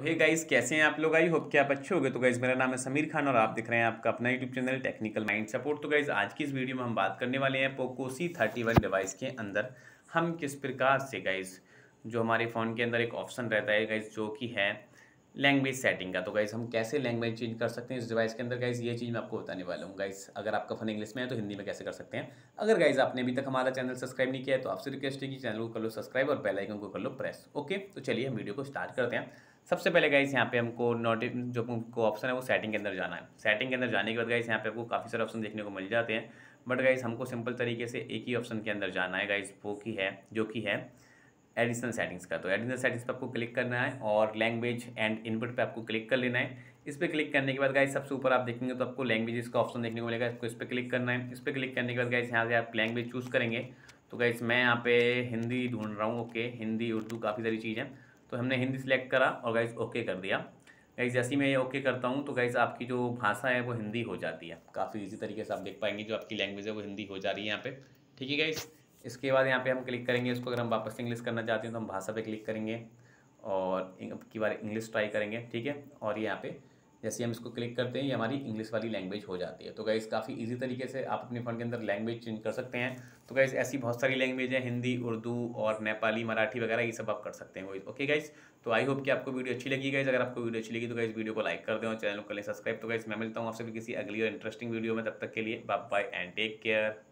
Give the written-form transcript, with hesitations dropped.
Hey guys, कैसे हैं आप लोग। आई होप कि आप अच्छे होंगे। तो गाइस मेरा नाम है समीर खान और आप दिख रहे हैं आपका अपना YouTube channel technical mind support. तो गाइस आज की इस वीडियो में हम बात करने वाले हैं पोको C31 डिवाइस के अंदर हम किस प्रकार से गाइस जो हमारे फ़ोन के अंदर एक ऑप्शन रहता है गाइस जो कि है लैंग्वेज सेटिंग का। तो गाइस हम कैसे लैंग्वेज चेंज कर सकते हैं इस डिवाइस के अंदर गाइस, ये चीज़ मैं आपको बताने वाला हूँ। गाइस अगर आपका फ़ोन इंग्लिश में है तो हिंदी में कैसे कर सकते हैं। अगर गाइस आपने अभी तक हमारा चैनल सब्सक्राइब नहीं किया है तो आपसे रिक्वेस्ट है कि चैनल को कर लो सब्सक्राइब और बेल आइकन को कर लो प्रेस। ओके, तो चलिए हम वीडियो को स्टार्ट करते हैं। सबसे पहले गाइस यहाँ पे हमको जो हमको ऑप्शन है वो सेटिंग के अंदर जाना है। सेटिंग के अंदर जाने के बाद गाइस यहाँ पे आपको काफ़ी सारे ऑप्शन देखने को मिल जाते हैं, बट गाइस हमको सिंपल तरीके से एक ही ऑप्शन के अंदर जाना है गाइस, वो की है जो कि है एडिशनल सेटिंग्स का। तो एडिशनल सेटिंग्स पे आपको क्लिक करना है और लैंग्वेज एंड इनपुट पे आपको क्लिक कर लेना है। इस पर क्लिक करने के बाद गाइस सबसे ऊपर आप देखेंगे तो आपको लैंग्वेजेस का ऑप्शन देखने को मिलेगा, इसको इस पर क्लिक करना है। इस पर क्लिक करने के बाद गाइस यहाँ से आप लैंग्वेज चूज़ करेंगे। तो गाइस मैं यहाँ पे हिंदी ढूंढ रहा हूँ। ओके, हिंदी उर्दू काफ़ी सारी चीज़ है, तो हमने हिंदी सिलेक्ट करा और गाइस ओके कर दिया। गाइस जैसे ही मैं ये ओके करता हूँ तो गाइस आपकी जो भाषा है वो हिंदी हो जाती है। काफ़ी इजी तरीके से आप देख पाएंगे जो आपकी लैंग्वेज है वो हिंदी हो जा रही है यहाँ पे। ठीक है गाइस, इसके बाद यहाँ पे हम क्लिक करेंगे इसको। अगर हम वापस इंग्लिश करना चाहते हैं तो हम भाषा पे क्लिक करेंगे और अब की बार इंग्लिश ट्राई करेंगे। ठीक है, और यहाँ पे जैसे हम इसको क्लिक करते हैं ये हमारी इंग्लिश वाली लैंग्वेज हो जाती है। तो गाइस काफ़ी इजी तरीके से आप अपने फ़ोन के अंदर लैंग्वेज चेंज कर सकते हैं। तो गाइस ऐसी बहुत सारी लैंग्वेज है, हिंदी, उर्दू और नेपाली, मराठी वगैरह, ये सब आप कर सकते हैं। ओके गाइस, तो आई होप कि आपको वीडियो अच्छी लगी गाइस। अगर आपको वीडियो अच्छी लगी तो गाइस वीडियो को लाइक कर दें और चैनल को कर लें सब्सक्राइब। तो गाइस मैं मिलता हूँ आपसे भी किसी अगली और इंटरेस्टिंग वीडियो में, तब तक के लिए bye bye and take care.